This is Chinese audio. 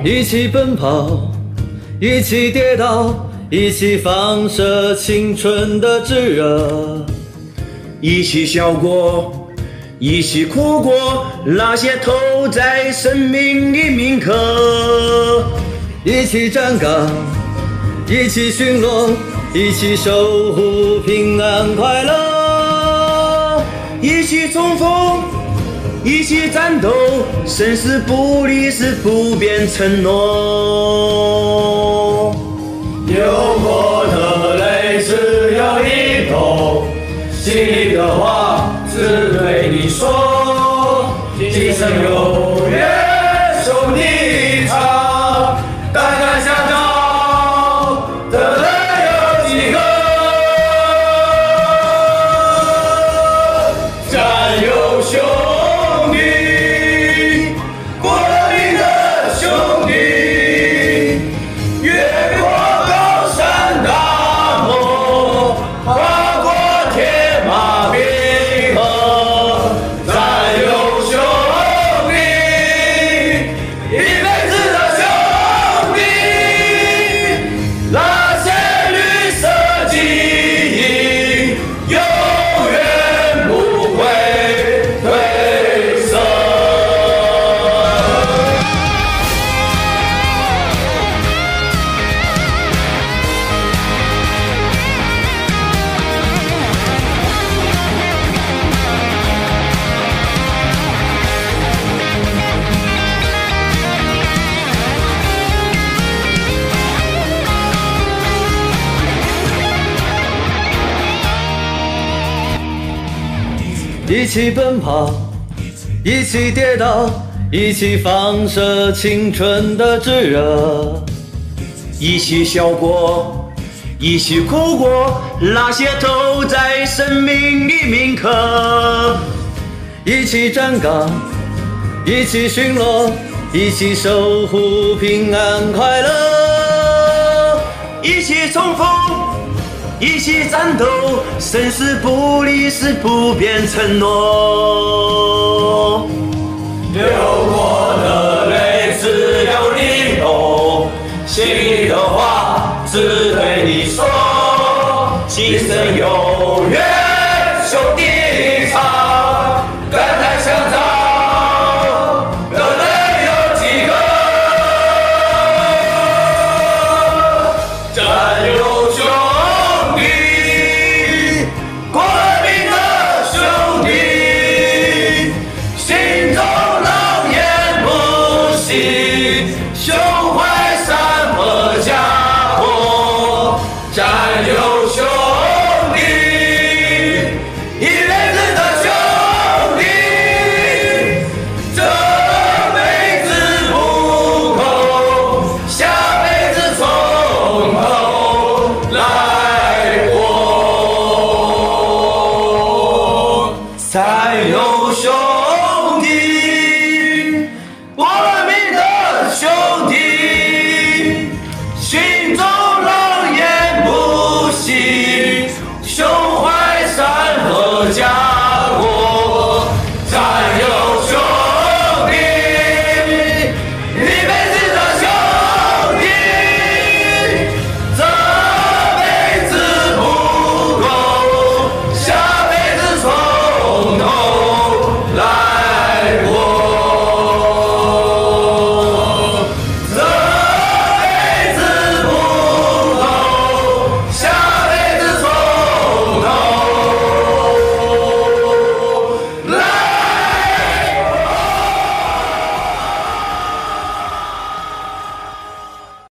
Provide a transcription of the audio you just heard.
一起奔跑，一起跌倒，一起放射青春的炙热， 一起笑过，一起哭过，那些投在生命的铭刻。 一起站岗，一起巡逻，一起守护平安快乐， 一起冲锋，一起战斗，生死不离是不变承诺。 流过的泪只有一口，心里的话只对你说，今生有约，兄弟一场，肝胆相照的人有几个？战友兄弟，国民的兄弟，越过高山大漠，跨过铁马冰河，战友兄弟，一辈子的兄弟，那些绿色记忆永远不会褪色。一起奔跑，一起跌倒，一起放射青春的炙热， 一起笑过，一起哭过，那些投在生命的铭刻。 一起站岗，一起巡逻，一起守护平安快乐， 一起冲锋，一起战斗，生死不离是不变承诺。 流过的泪只有你懂，心里的话只对你说，今生有约，兄弟一场，肝胆相照的人有几个？战友兄弟，国民的兄弟，心中狼烟不息，胸怀山河家国，战友兄弟，一辈子的兄弟，这辈子不够，下辈子从头来过。才有兄弟，我们的兄弟，心中狼烟不息，胸怀山河家